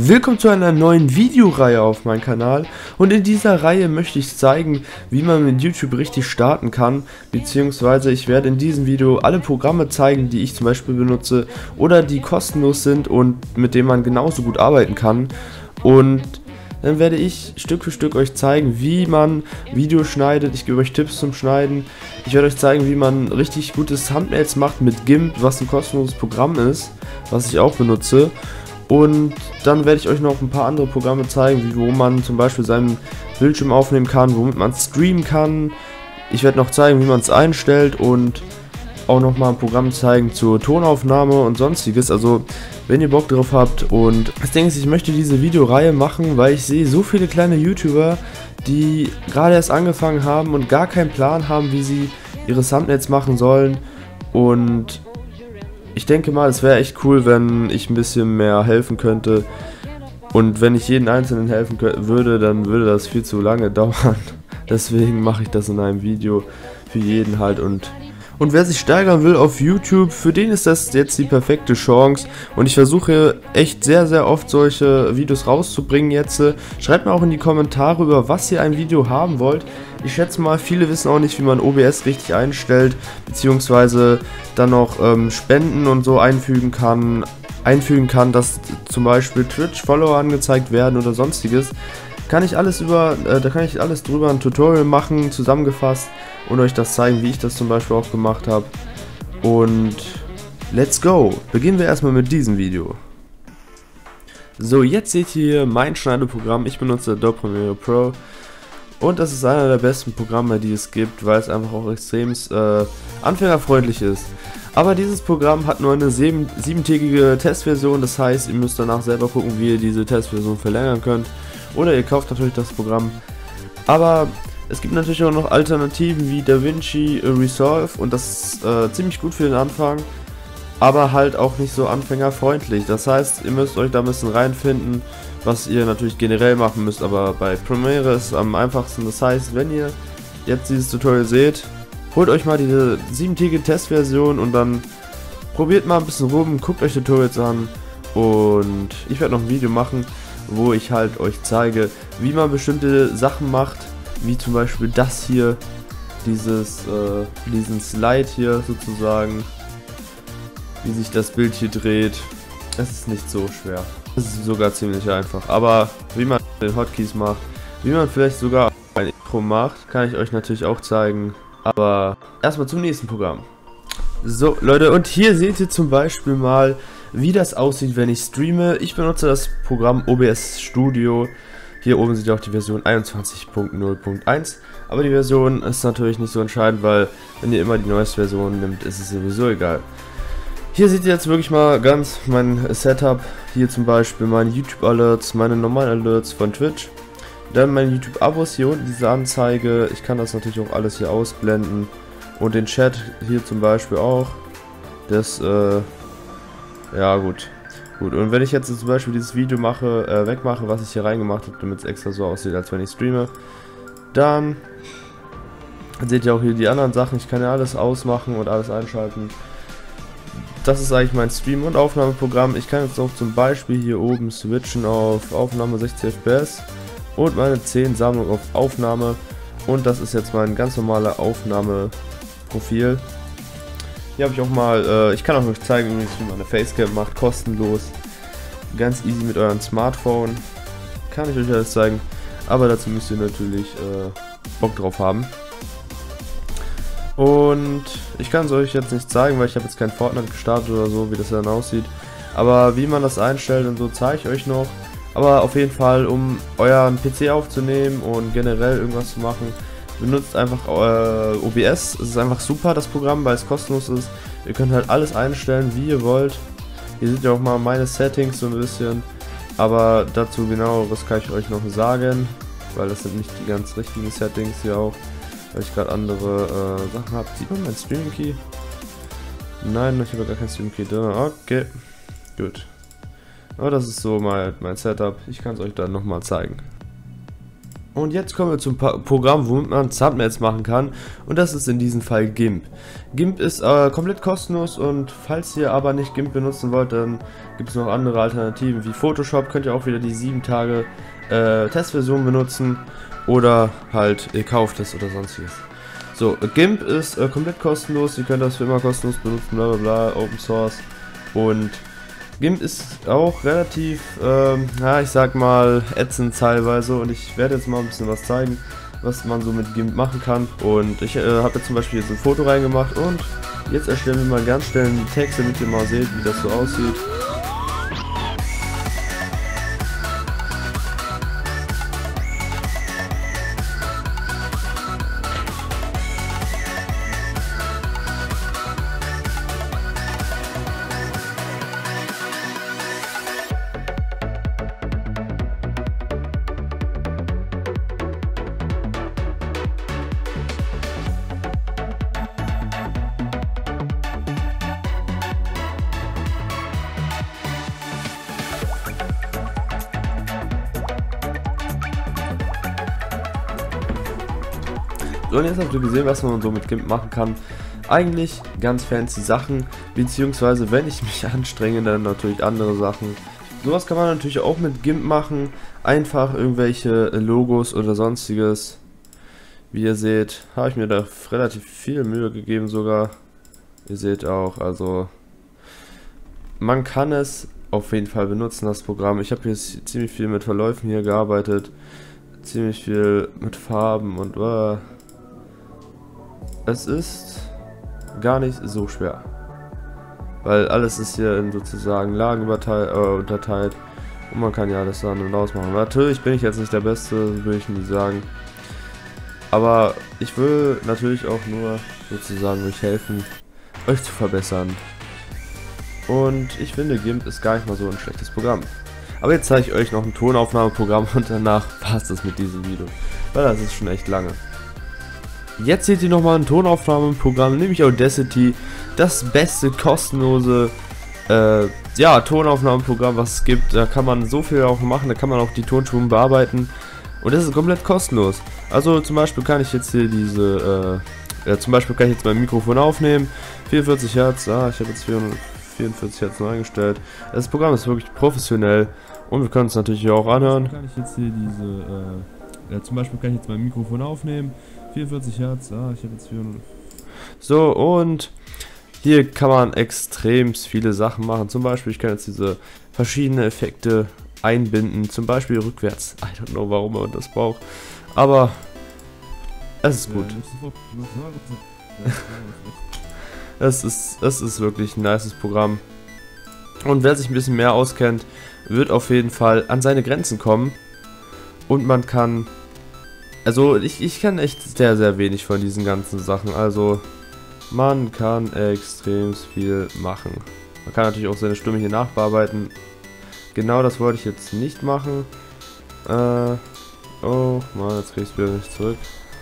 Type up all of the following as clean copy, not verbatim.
Willkommen zu einer neuen Videoreihe auf meinem Kanal, und in dieser Reihe möchte ich zeigen, wie man mit YouTube richtig starten kann, beziehungsweise ich werde in diesem Video alle Programme zeigen, die ich zum Beispiel benutze oder die kostenlos sind und mit denen man genauso gut arbeiten kann. Und dann werde ich Stück für Stück euch zeigen, wie man Videos schneidet. Ich gebe euch Tipps zum Schneiden. Ich werde euch zeigen, wie man richtig gutes Thumbnails macht mit GIMP, was ein kostenloses Programm ist, was ich auch benutze. Und dann werde ich euch noch ein paar andere Programme zeigen, wo man zum Beispiel seinen Bildschirm aufnehmen kann, womit man streamen kann. Ich werde noch zeigen, wie man es einstellt, und auch noch mal ein Programm zeigen zur Tonaufnahme und sonstiges. Also wenn ihr Bock drauf habt. Und das Ding ist, ich möchte diese Videoreihe machen, weil ich sehe so viele kleine YouTuber, die gerade erst angefangen haben und gar keinen Plan haben, wie sie ihre Thumbnails machen sollen. Und ich denke mal, es wäre echt cool, wenn ich ein bisschen mehr helfen könnte. Und wenn ich jeden Einzelnen helfen würde, dann würde das viel zu lange dauern. Deswegen mache ich das in einem Video für jeden halt. Und wer sich steigern will auf YouTube, für den ist das jetzt die perfekte Chance. Und ich versuche echt sehr, sehr oft solche Videos rauszubringen jetzt. Schreibt mir auch in die Kommentare, über was ihr ein Video haben wollt. Ich schätze mal, viele wissen auch nicht, wie man OBS richtig einstellt, beziehungsweise dann noch Spenden und so einfügen kann, dass zum Beispiel Twitch-Follower angezeigt werden oder sonstiges. Da kann ich alles drüber ein Tutorial machen, zusammengefasst, und euch das zeigen, wie ich das zum Beispiel auch gemacht habe. Und let's go! Beginnen wir erstmal mit diesem Video. So, jetzt seht ihr mein Schneideprogramm. Ich benutze Adobe Premiere Pro. Und das ist einer der besten Programme, die es gibt, weil es einfach auch extrem anfängerfreundlich ist. Aber dieses Programm hat nur eine 7-tägige Testversion, das heißt, ihr müsst danach selber gucken, wie ihr diese Testversion verlängern könnt. Oder ihr kauft natürlich das Programm. Aber es gibt natürlich auch noch Alternativen wie DaVinci Resolve, und das ist ziemlich gut für den Anfang, aber halt auch nicht so anfängerfreundlich. Das heißt, ihr müsst euch da ein bisschen reinfinden, was ihr natürlich generell machen müsst, aber bei Premiere ist es am einfachsten. Das heißt, wenn ihr jetzt dieses Tutorial seht, holt euch mal diese 7-tägige Testversion und dann probiert mal ein bisschen rum, guckt euch Tutorials an, und ich werde noch ein Video machen, wo ich halt euch zeige, wie man bestimmte Sachen macht, wie zum Beispiel das hier, diesen Slide hier sozusagen, wie sich das Bild hier dreht. Es ist nicht so schwer. Es ist sogar ziemlich einfach. Aber wie man den Hotkeys macht, wie man vielleicht sogar ein Intro macht, kann ich euch natürlich auch zeigen. Aber erstmal zum nächsten Programm. So Leute, und hier seht ihr zum Beispiel mal, wie das aussieht, wenn ich streame. Ich benutze das Programm OBS Studio. Hier oben seht ihr auch die Version 21.0.1. Aber die Version ist natürlich nicht so entscheidend, weil wenn ihr immer die neueste Version nimmt, ist es sowieso egal. Hier seht ihr jetzt wirklich mal ganz mein Setup. Hier zum Beispiel meine YouTube-Alerts, meine normalen Alerts von Twitch. Dann meine YouTube-Abos hier unten, diese Anzeige. Ich kann das natürlich auch alles hier ausblenden. Und den Chat hier zum Beispiel auch. Das, ja gut. Gut, und wenn ich jetzt zum Beispiel dieses Video wegmache, was ich hier reingemacht habe, damit es extra so aussieht, als wenn ich streame, dann seht ihr auch hier die anderen Sachen. Ich kann ja alles ausmachen und alles einschalten. Das ist eigentlich mein Stream- und Aufnahmeprogramm. Ich kann jetzt auch zum Beispiel hier oben switchen auf Aufnahme 60 FPS und meine 10 Sammlung auf Aufnahme. Und das ist jetzt mein ganz normaler Aufnahmeprofil. Hier habe ich auch mal, ich kann auch noch zeigen, wie man eine Facecam macht, kostenlos. Ganz easy mit eurem Smartphone. Kann ich euch alles zeigen. Aber dazu müsst ihr natürlich Bock drauf haben. Und ich kann es euch jetzt nicht zeigen, weil ich habe jetzt kein Fortnite gestartet oder so, wie das dann aussieht. Aber wie man das einstellt und so, zeige ich euch noch. Aber auf jeden Fall, um euren PC aufzunehmen und generell irgendwas zu machen, benutzt einfach OBS. Es ist einfach super, das Programm, weil es kostenlos ist. Ihr könnt halt alles einstellen, wie ihr wollt. Hier seht ihr auch mal meine Settings so ein bisschen. Aber dazu genaueres kann ich euch noch sagen, weil das sind nicht die ganz richtigen Settings hier auch. Weil ich gerade andere Sachen habe. Sieht man mein Stream Key? Nein, ich habe gar kein Stream Key drin. Okay, gut. Aber das ist so mein Setup. Ich kann es euch dann nochmal zeigen. Und jetzt kommen wir zum Programm, womit man Thumbnails machen kann, und das ist in diesem Fall GIMP. GIMP ist komplett kostenlos, und falls ihr aber nicht GIMP benutzen wollt, dann gibt es noch andere Alternativen wie Photoshop. Könnt ihr auch wieder die 7 Tage Testversion benutzen oder halt ihr kauft es oder sonstiges. So, GIMP ist komplett kostenlos, ihr könnt das für immer kostenlos benutzen, bla bla bla, Open Source, und GIMP ist auch relativ, ja, ich sag mal, ätzend teilweise, und ich werde jetzt mal ein bisschen was zeigen, was man so mit GIMP machen kann. Und ich habe jetzt zum Beispiel jetzt ein Foto reingemacht, und jetzt erstellen wir mal ganz schnell einen Text, damit ihr mal seht, wie das so aussieht. So, und jetzt habt ihr gesehen, was man so mit GIMP machen kann. Eigentlich ganz fancy Sachen, beziehungsweise wenn ich mich anstrenge, dann natürlich andere Sachen. Sowas kann man natürlich auch mit GIMP machen. Einfach irgendwelche Logos oder sonstiges. Wie ihr seht, habe ich mir da relativ viel Mühe gegeben sogar. Ihr seht auch, also man kann es auf jeden Fall benutzen, das Programm. Ich habe jetzt ziemlich viel mit Verläufen hier gearbeitet. Ziemlich viel mit Farben und es ist gar nicht so schwer, weil alles ist hier in sozusagen Lagen unterteilt, und man kann ja alles an und aus machen. Natürlich bin ich jetzt nicht der Beste, will ich nie sagen, aber ich will natürlich auch nur sozusagen euch helfen, euch zu verbessern, und ich finde, GIMP ist gar nicht mal so ein schlechtes Programm. Aber jetzt zeige ich euch noch ein Tonaufnahmeprogramm, und danach passt es mit diesem Video, weil das ist schon echt lange. Jetzt seht ihr nochmal ein Tonaufnahmeprogramm, nämlich Audacity, das beste kostenlose ja, Tonaufnahmeprogramm, was es gibt. Da kann man so viel auch machen, da kann man auch die Tonspuren bearbeiten, und das ist komplett kostenlos. Also zum Beispiel kann ich jetzt hier diese, zum Beispiel kann ich jetzt mein Mikrofon aufnehmen, 44 Hertz, ich habe jetzt 444 Hertz neu eingestellt. Das Programm ist wirklich professionell, und wir können es natürlich hier auch anhören. Kann ich jetzt hier diese, zum Beispiel kann ich jetzt mein Mikrofon aufnehmen, 44 Hertz, ich habe jetzt 400. So, und hier kann man extrem viele Sachen machen. Zum Beispiel, ich kann jetzt diese verschiedenen Effekte einbinden, zum Beispiel rückwärts. I don't know, warum man das braucht, aber es ist gut. Es ist wirklich ein nices Programm. Und wer sich ein bisschen mehr auskennt, wird auf jeden Fall an seine Grenzen kommen. Und man kann... Also ich kann echt sehr, sehr wenig von diesen ganzen Sachen. Also man kann extrem viel machen. Man kann natürlich auch seine Stimme hier nachbearbeiten. Genau das wollte ich jetzt nicht machen. Oh Mann, jetzt krieg ich es wieder nicht zurück.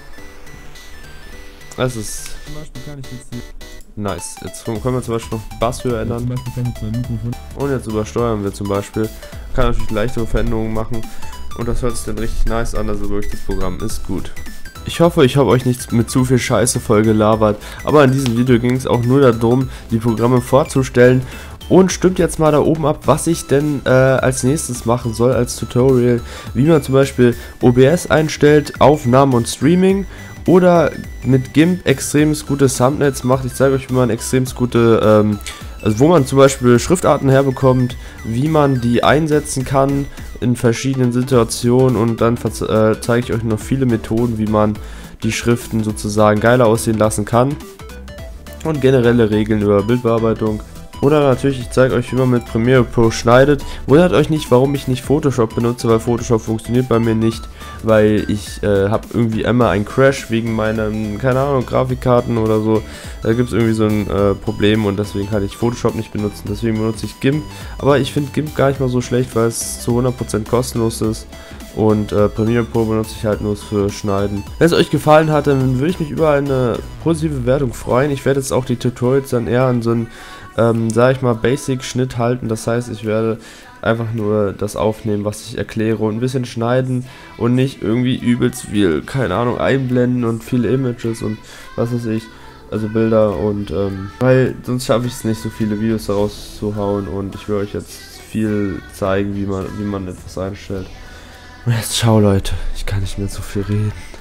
Es ist... Zum Beispiel kann ich jetzt hier... Nice. Jetzt können wir zum Beispiel noch Basshöhe ändern. Zum Beispiel kann ich mein Mikrofon... Und jetzt übersteuern wir zum Beispiel. Kann natürlich leichtere Veränderungen machen. Und das hört sich dann richtig nice an, also wirklich, das Programm ist gut. Ich hoffe, ich habe euch nicht mit zu viel Scheiße voll gelabert, aber in diesem Video ging es auch nur darum, die Programme vorzustellen. Und stimmt jetzt mal da oben ab, was ich denn als nächstes machen soll als Tutorial, wie man zum Beispiel OBS einstellt, Aufnahmen und Streaming, oder mit GIMP extrem gute Thumbnails macht. Ich zeige euch, wie man extrem gute, also wo man zum Beispiel Schriftarten herbekommt, wie man die einsetzen kann in verschiedenen Situationen, und dann zeige ich euch noch viele Methoden, wie man die Schriften sozusagen geiler aussehen lassen kann, und generelle Regeln über Bildbearbeitung. Oder natürlich, ich zeige euch, wie man mit Premiere Pro schneidet. Wundert euch nicht, warum ich nicht Photoshop benutze, weil Photoshop funktioniert bei mir nicht, weil ich habe irgendwie immer einen Crash wegen meinen, keine Ahnung, Grafikkarten oder so. Da gibt es irgendwie so ein Problem, und deswegen kann ich Photoshop nicht benutzen, deswegen benutze ich GIMP. Aber ich finde GIMP gar nicht mal so schlecht, weil es zu 100% kostenlos ist. Und Premiere Pro benutze ich halt nur für Schneiden. Wenn es euch gefallen hat, dann würde ich mich über eine positive Bewertung freuen. Ich werde jetzt auch die Tutorials dann eher an so einen, sage ich mal, Basic-Schnitt halten. Das heißt, ich werde einfach nur das aufnehmen, was ich erkläre und ein bisschen schneiden und nicht irgendwie übelst viel, keine Ahnung, einblenden und viele Images und was weiß ich, also Bilder und weil sonst schaffe ich es nicht, so viele Videos daraus zu hauen und ich will euch jetzt viel zeigen, wie man etwas einstellt. Und jetzt ciao Leute, ich kann nicht mehr so viel reden.